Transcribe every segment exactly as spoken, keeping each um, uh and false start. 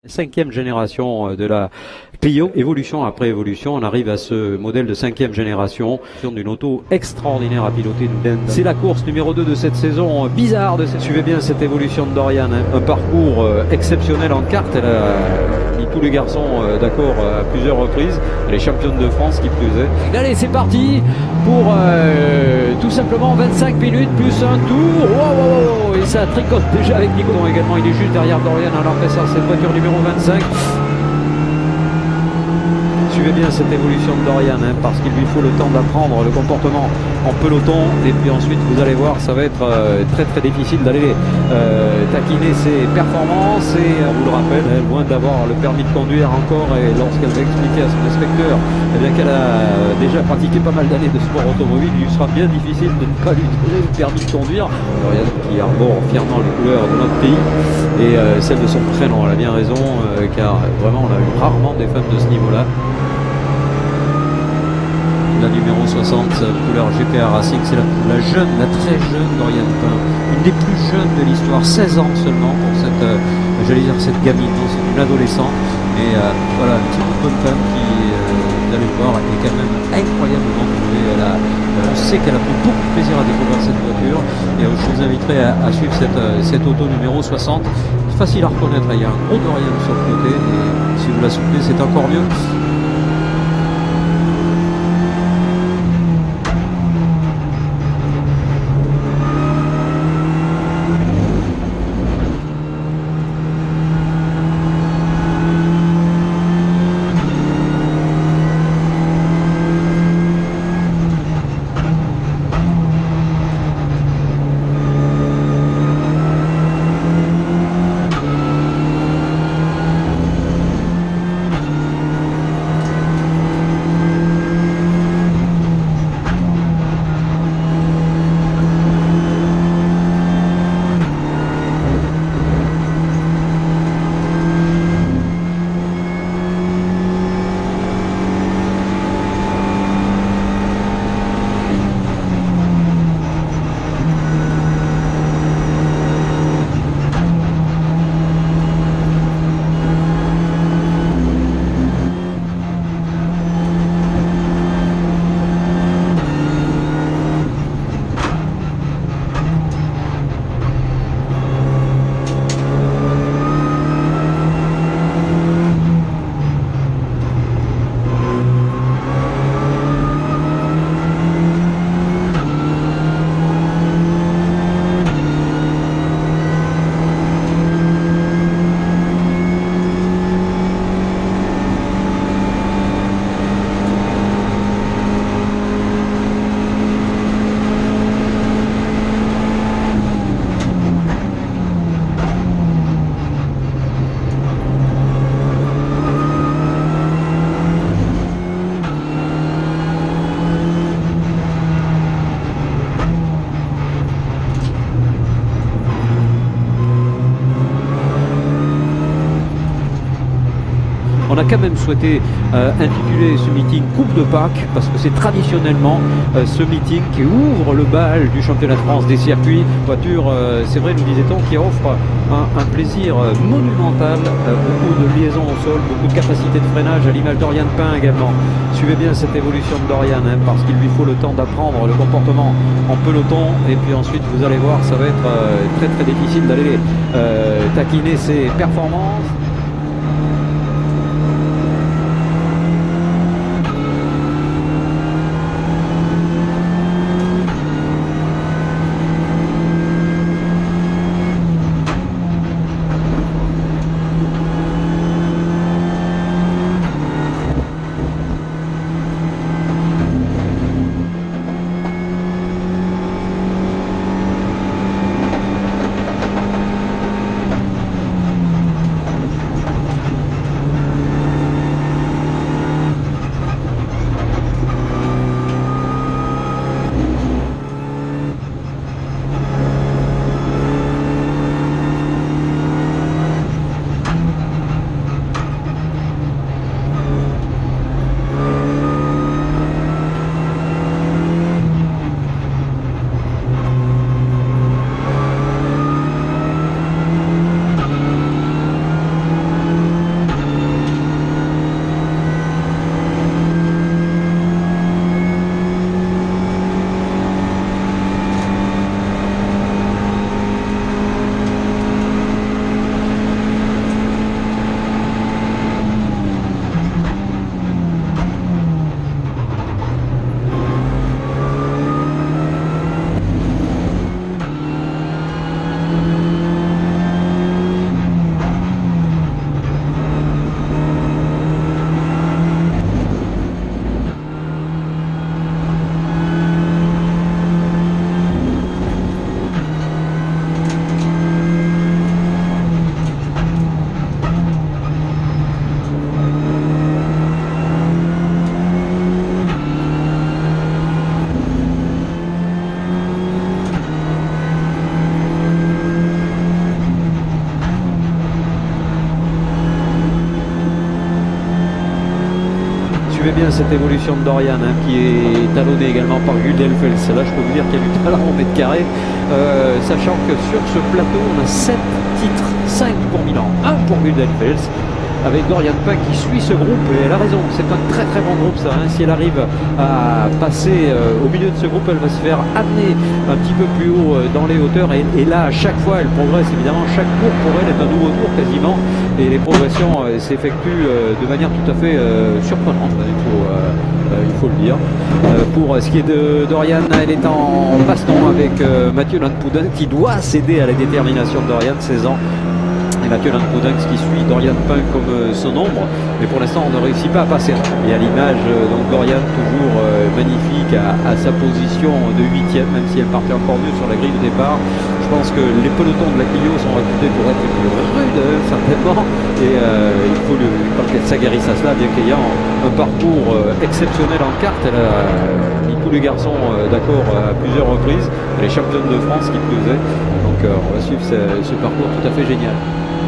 Cinquième génération de la Clio, évolution après évolution, on arrive à ce modèle de cinquième génération d'une auto extraordinaire à piloter. C'est la course numéro deux de cette saison bizarre. De cette... Suivez bien cette évolution de Dorian, hein. Un parcours exceptionnel en kart. Elle a mis tous les garçons d'accord à plusieurs reprises. Elle est championne de France qui plus est. Allez, c'est parti pour euh, tout simplement vingt-cinq minutes plus un tour. Wow, wow, wow. Et ça tricote déjà avec Nicoton également. Il est juste derrière Dorian. Alors que ça, cette voiture numéro vingt-cinq. Suivez bien cette évolution de Dorian, hein, parce qu'il lui faut le temps d'apprendre le comportement en peloton, et puis ensuite vous allez voir, ça va être euh, très très difficile d'aller euh, taquiner ses performances. Et on vous le rappelle, hein, loin d'avoir le permis de conduire encore, et lorsqu'elle va expliquer à son inspecteur eh bien qu'elle a déjà pratiqué pas mal d'années de sport automobile, il lui sera bien difficile de ne pas lui donner le permis de conduire. Dorian qui arbore fièrement les couleurs de notre pays et euh, celle de son prénom, elle a bien raison, euh, car vraiment on a eu rarement des femmes de ce niveau-là. La numéro soixante, couleur G P R Racing, c'est la, la jeune, la très jeune Dorian Pin, une des plus jeunes de l'histoire, seize ans seulement pour cette, euh, j'allais dire cette gamine, non, c'est une adolescente, et euh, voilà, une petite bonne femme qui, euh, vous allez le voir, est quand même incroyablement douée. Elle a, euh, on sait qu'elle a pris beaucoup de plaisir à découvrir cette voiture, et euh, je vous inviterai à, à suivre cette, euh, cette auto numéro soixante, facile à reconnaître, il y a un gros Dorian sur le côté, et si vous la soutenez, c'est encore mieux. On a quand même souhaité euh, intituler ce meeting Coupe de Pâques, parce que c'est traditionnellement euh, ce meeting qui ouvre le bal du championnat de France des circuits. Voiture, euh, c'est vrai, nous disait-on, qui offre un, un plaisir monumental, euh, beaucoup de liaisons au sol, beaucoup de capacité de freinage, à l'image Dorian Pin également. Suivez bien cette évolution de Dorian, hein, parce qu'il lui faut le temps d'apprendre le comportement en peloton, et puis ensuite vous allez voir, ça va être euh, très très difficile d'aller euh, taquiner ses performances. suivez bien cette évolution de Dorian, hein, qui est talonné également par Jules Delfels. Là, je peux vous dire qu'il y a du talent au mètre carré, euh, sachant que sur ce plateau, on a sept titres, cinq pour Milan, un pour Jules Delfels, avec Dorian Punk qui suit ce groupe, et elle a raison, c'est un très très bon groupe ça, hein. Si elle arrive à passer euh, au milieu de ce groupe, elle va se faire amener un petit peu plus haut euh, dans les hauteurs, et, et là à chaque fois elle progresse, évidemment chaque cours pour elle est un nouveau tour quasiment, et les progressions euh, s'effectuent euh, de manière tout à fait euh, surprenante, il faut, euh, euh, il faut le dire. Euh, pour ce qui est de Dorian, elle est en baston avec euh, Mathieu Landpoudin, qui doit céder à la détermination de Dorian, seize ans. Et Mathieu Landpoudin qui suit Dorian Punk comme euh, son ombre, mais pour l'instant on ne réussit pas à passer. Et à l'image, euh, donc Dorian toujours euh, magnifique à, à sa position de huitième, même si elle partait encore mieux sur la grille de départ. Je pense que les pelotons de la Clio sont réputés pour être plus rudes, hein, certainement, et euh, il faut le, quand elle s'aguerrisse à cela, bien qu'ayant un parcours euh, exceptionnel en carte, elle a mis tous les garçons euh, d'accord à plusieurs reprises, elle est championne de France qui plus est, donc euh, on va suivre ce, ce parcours tout à fait génial.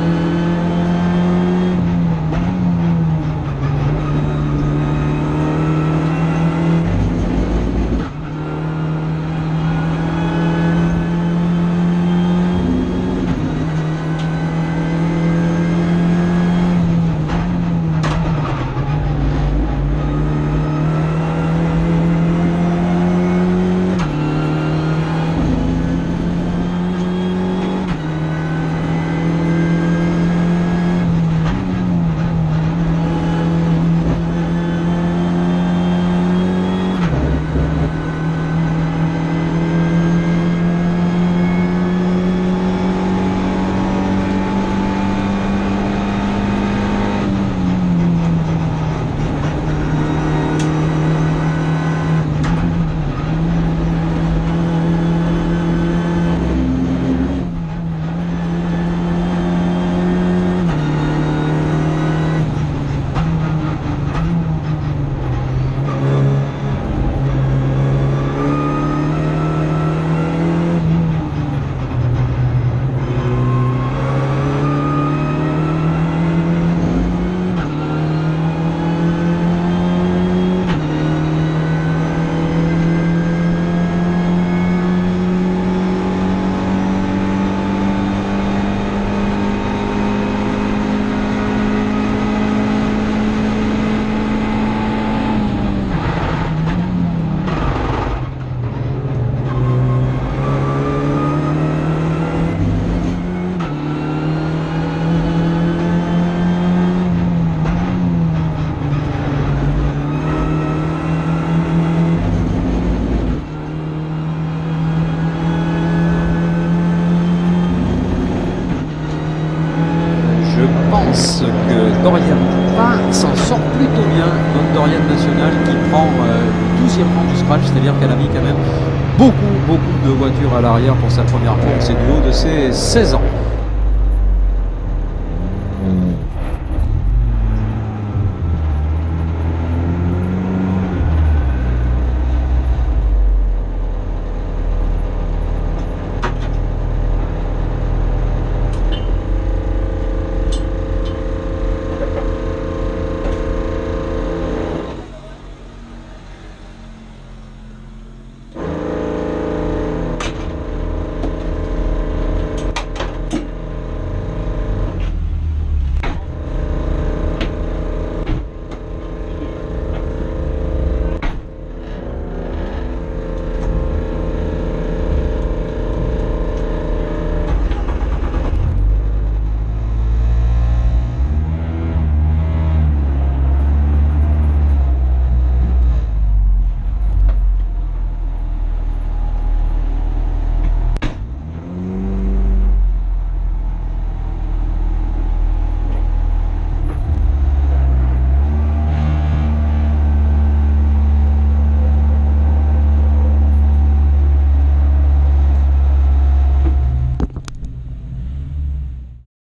Que Dorian s'en sort plutôt bien, notre Dorian national qui prend euh, le douzième rang du scratch, c'est-à-dire qu'elle a mis quand même beaucoup beaucoup de voitures à l'arrière pour sa première course et du haut de ses seize ans.